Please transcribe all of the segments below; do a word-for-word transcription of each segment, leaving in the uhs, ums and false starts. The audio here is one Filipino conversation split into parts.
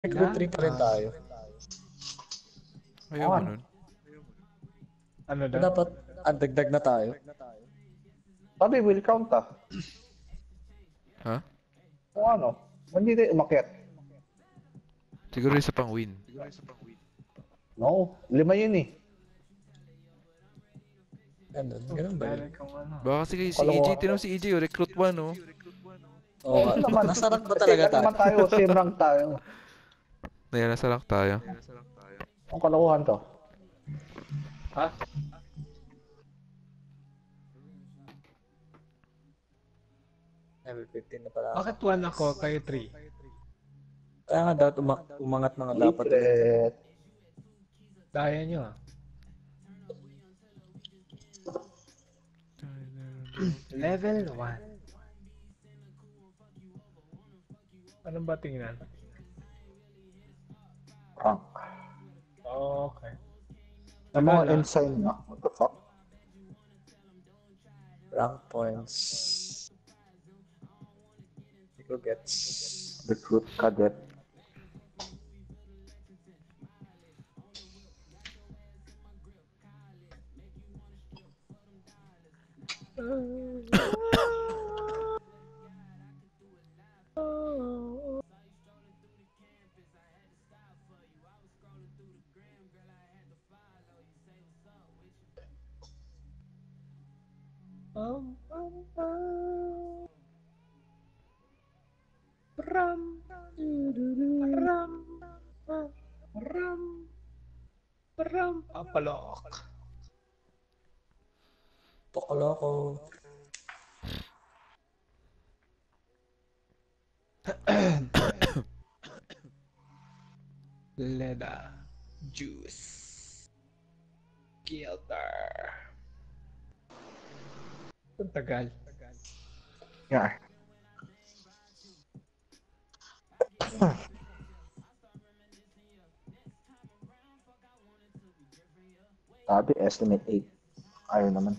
Recruit three pa rin tayo. Ayaw mo nun. Ano So, daw? dapat ang dagdag na tayo. Sabi, will count ah. Ha? Kung ano, hindi tayo umakyat. Siguro isa pang win. No, lima yun eh. Ganun, ganun ba yun? Kung ano. Baka kasi si E J, tinong si E J, oh, recruit one, oh. Oo, Ano naman, nasa rank ba talaga Same tayo? naman tayo, same rank tayo. Ngayon, nasa rank tayo. Ang kalokohan to. Ha? Level fifteen na pala. Bakit one ako, kayo three? Kaya nga dapat uma- umangat mga dapat. Secret. Daya nyo ah. Level one. Anong ba tingnan? Rank. Okay. Ang mga Wala. ensign na. What the fuck? Rank points. Hindi ko gets. Recruit cadet. Um, um, um. Ram. Ram. Ram. Ram. Apalok. Pokoloko. Leda. Juice. Gilder. Ang tagal. Yeah. Sabi, estimate eight. Ayaw naman.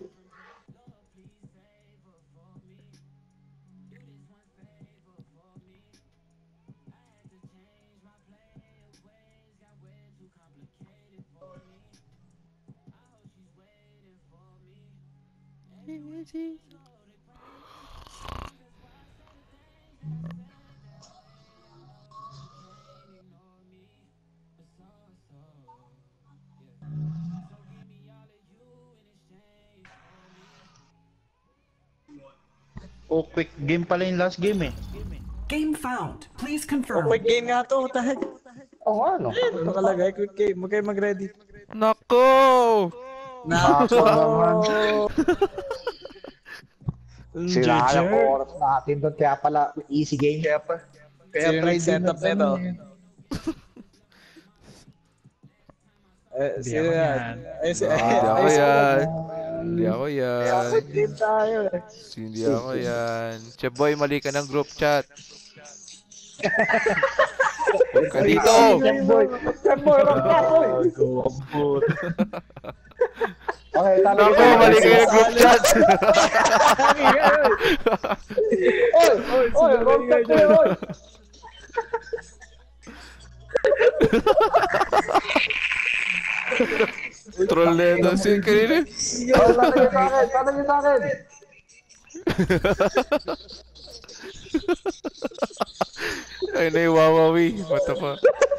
Oh, quick game pala yung last game eh. Game found. Please Oh, confirm. quick game nga to. What the heck? Oo nga, no? Nakalagay, quick game. Huwag kayo mag-ready. Nako! Nako naman. Sila G G. ang oras natin doon. Kaya pala, easy game. Kaya pa. Kaya Sino try nag-setup din nito? eh. Eh, Hindi sino ako yan? yan. Ay, si... Hindi ay, ako si- yan. Hindi ako Kaya yan. quick game tayo eh. Hindi ako yan. Cheboy, mali ka ng group chat. Huwag ka dito! Boy, boy, rock na, boy. Okay, tama Nako, mali ka ng group chat! Oy, oy, oy, wrong chat kayo, oy. Troll na yun si kanina. Oh, tanong niyo sa akin, tanong niyo sa akin. Ay, na yung wawawi. Mata pa.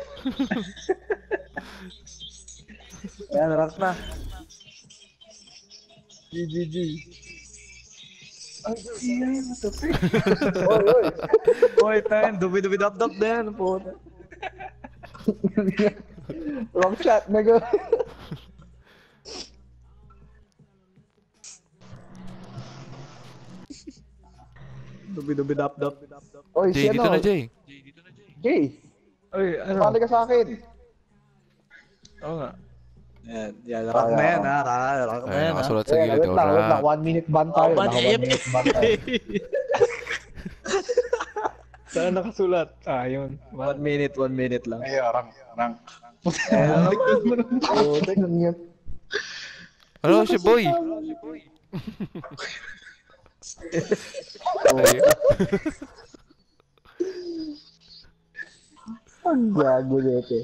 Ayan, rank na. G G G. Oy, oy. Boy, tayo. Dubi-dubi-dap-dap na yan. Puta. Wrong chat, nigga. Dubi-dubi-dap-dap. Oy, Jay, si dito ano? na, Jay. Jay, Oy, ano? pali ka sa akin. Oo nga. Yan, yan. Rank na yan, ha? Rank rank na Ay, yan, ha? nakasulat sa Eh, gilid. wait lang, wait lang. Ora. One minute ban tayo. Oh, ban, Naka eh. one minute ban tayo. Saan nakasulat? Ah, yun. One minute, one minute lang. Ay, rank, rank. Eh, rank. Oh, tingnan niyo. Ano, si boy? Ay. Ang gago nito.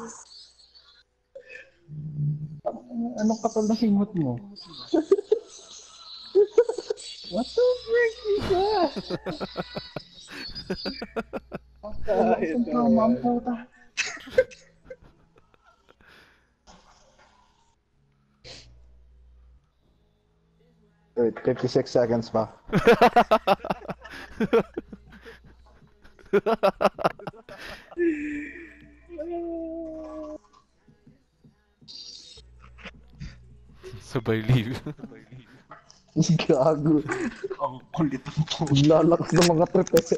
Anong kapal na singot mo? What the frick is that? Ang trauma ang puta. Wait, fifty-six seconds pa. Sabay leave. Gago. Ang kulit ang po. Lalakas ng mga trip eh.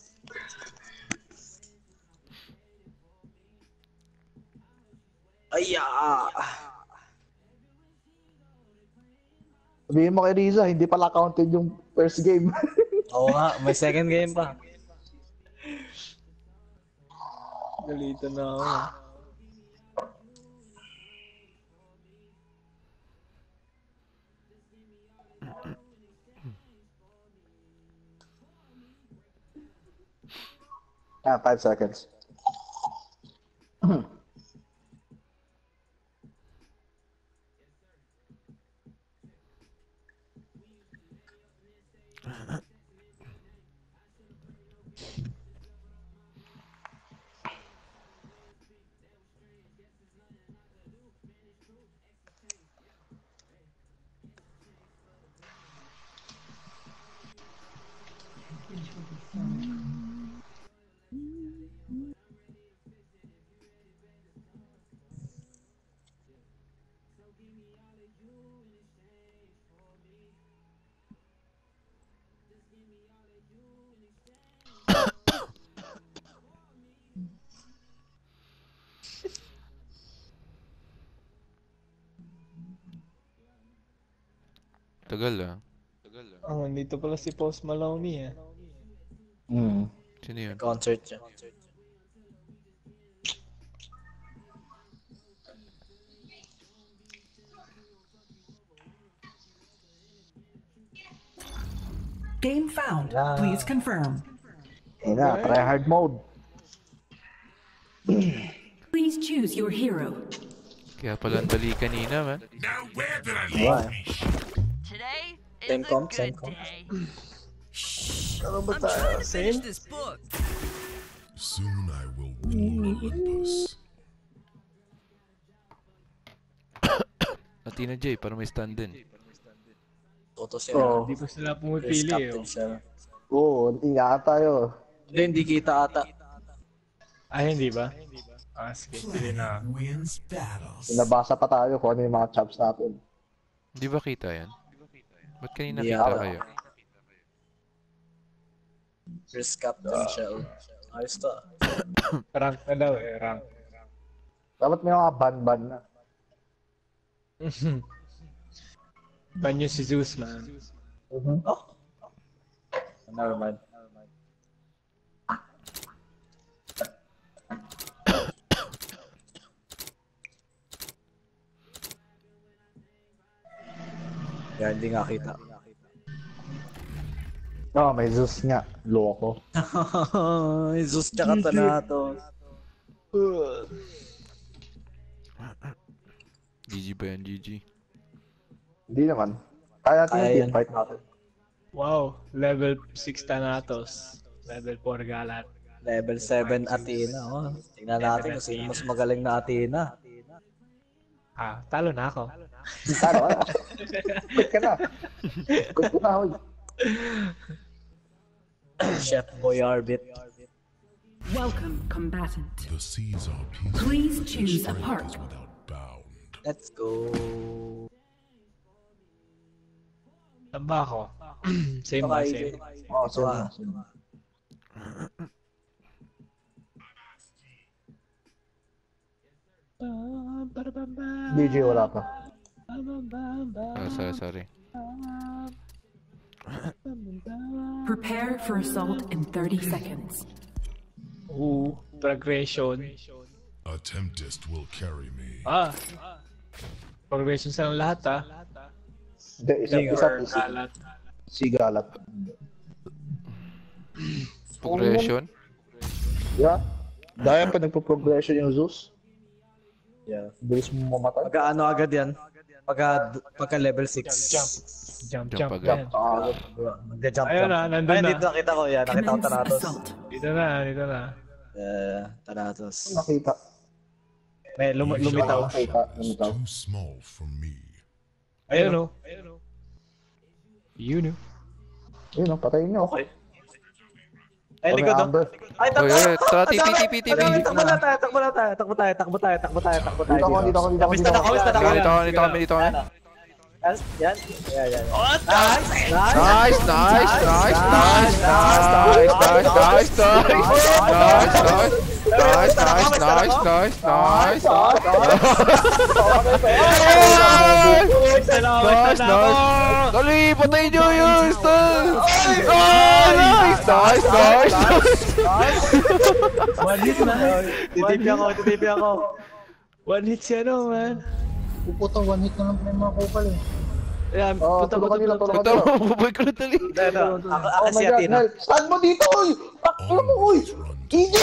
Ay, ah. Sabihin mo kay Riza, hindi pala counted yung first game. Oo nga, may second game pa. Galito na ako. Ah, five seconds. Tagal ah. Oh, nandito pala si Post Maloney eh. Hmm. Sino yun? Concert siya. Game found. Ah. Please confirm. Ayun na, try hard mode. Please choose your hero. Kaya pala ang dali kanina, man. Wow. Today is Same a comp, good same comp. day. Ano ba tayo? Same? This book. Soon I will rule Olympus. Athena J, para may stand din. Toto siya. Oo. Hindi pa sila First pumipili eh. captain siya. Oo, hindi nga tayo. Hindi, hindi kita ata. Ay, hindi ba? Ah, sige. Sige na. Wins battles. Nabasa pa tayo kung ano yung mga chops natin. Hindi ba kita yan? Ba't kanina Hindi kita ata. kayo? First captain siya. oh. Ayos to. ah. Rank na daw eh. Rank. Dapat may mga ban-ban na. Banyo si Zeus, man. Oh. Never mind. Yan, hindi nga kita. Oo, oh, may Zeus nga. Loko. Jesus, tsaka Thanatos. G G ba yan, G G? Hindi naman. Kaya natin Kaya yung yan. team fight natin. Wow. Level six Thanatos. Level four Galat. Level seven Athena. Oh. Tingnan natin kung sino mas magaling na Athena. Ah, talo na ako. Ano? Ano? Quit ka na. Quit ka na, hoy. Chef Boyarbit. Welcome, combatant. The seas are peaceful. Please choose a Strength part. is without bound. Let's go. Saan ba ako? Same ba, same? Oo, same Ah. na, same na. D J wala pa. Ah, sorry, sorry. Prepare for assault in thirty seconds. Ooh, progression. A tempest will carry me. Ah. Progression sa lahat ah. Hindi, isa, isa, Or isa, Galat. si Galat. Progression? Yeah? Dahil pa nagpo-progression yung Zeus. Yeah, bilis mo mamatay. Pagka ano agad yan? Pagka, pagka level six. Jump. Jump, Jump jump. agad. Yan. Ah, Magja-jump Ayun jump. na, nandun Ayun, na. dito nakita ko yan. Nakita ko Commence Thanatos. assault. Dito na, dito na. Yeah, Thanatos. nakita. May lum lumitaw. Nakita, lumitaw. Too small for me. Ayun o. Ayun o. Yun o. Yun, oh, patayin nyo. Okay. Ay, likod oh. Amber. Ay, Oy, oy, tara, T P, T P, T P. Takbo na tayo, takbo na tayo, takbo tayo, takbo tayo, takbo tayo, takbo tayo. Dito ako, dito ako, dito ako, Bista dito na ako. ako, bista na ako. Dito kami, dito kami, dito kami. Yan, yan. Yan, yan. Nice, nice, nice, nice, nice, nice, nice, nice, nice, nice, nice, nice, nice, nice, nice. Basta na ako, Nice, basta na ako. nice. Dali, patayin nyo yun, Stan! Ah, nice, nice, nice, nice. One hit na. Titipi ako, titipi ako. One hit siya no, man. Puputo, one hit na lang pa yung mga kupal eh. Ayan, Oh, puta, tulungan puta, nila, puta. tulungan Ito, nila. buboy ko na dali. Ito, ito. Ako, ako Oh si my God, Athena. Nel. Stand mo dito, uy! Takbo mo, uy! E J!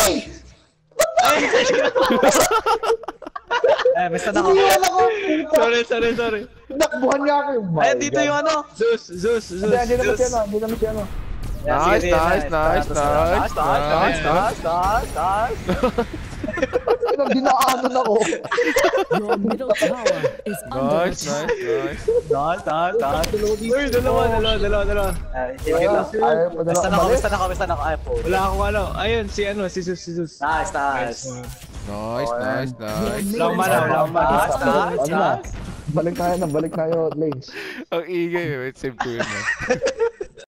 Eh, basta na ako. Iniwan ako! Sorry, sorry, sorry. Nakbuhan niya ako. Oh my Ay, dito God. yung ano. Zeus, Zeus, Zeus. Hindi, hindi naman Zeus. siya, no? Hindi naman siya, no? Yan, Nice, sige, nice, nice, nice, Thanatos, nice, nice, nice, nice, nice, nice. Ayun, dinaanan ako. Your middle tower is under Nice, attack. nice, nice. Nice, nice, nice. Uy, dalawa, dalawa, dalawa, dalawa. Eh, hindi kita. Ayaw pa Basta na ako, dalawa. basta na ako, basta na ako. Ay, po. Wala akong ano. Ayun, si ano, si Zeus, si Zeus. Nice, nice. Nice, nice, nice. Lang mana, lang mana. Nice, nice, Ano na? nice. Balik tayo na, balik tayo, lanes. Ang ingay, wait, save ko yun. man.